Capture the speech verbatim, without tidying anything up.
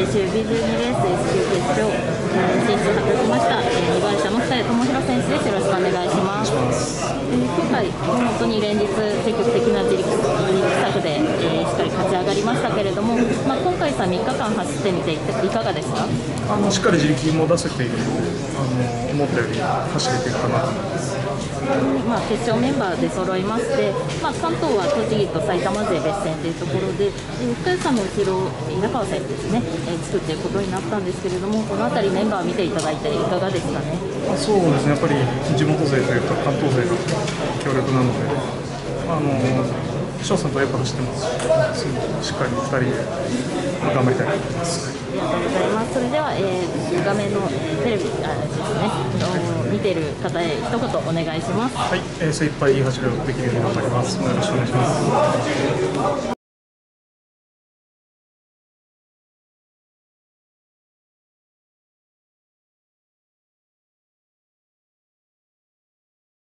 週 ビーじゅうに レース S 級決勝、えー、進出発表しました、えー、にばん車の北谷智弘選手です。よろしくお願いします。えー、今回本当に連日積極的な自力、自力作で、えー、しっかり勝ち上がりましたけれども、まあ、今回さみっかかん走ってみていかがですか？ あのしっかり自力も出せているので、あの思ったより走れてるかなと思います。 まあ、決勝メンバーで揃いまして、まあ、関東は栃木と埼玉勢別戦というところで、深谷さんの後ろ、平川選手ですね、えー、つくっていうことになったんですけれども、この辺り、メンバー見ていただいて、いかがですかね。 そうですね、やっぱり地元勢というか、関東勢が強力なので、あの翔さんとよく走ってますし、しっかりふたりで頑張りたいと思います。 ありがとうございます。それでは、えー、画面のテレビあですね、見ている方へ一言お願いします。 はい、えー、精一杯いい走りをできるように頑張ります。よろしくお願いします。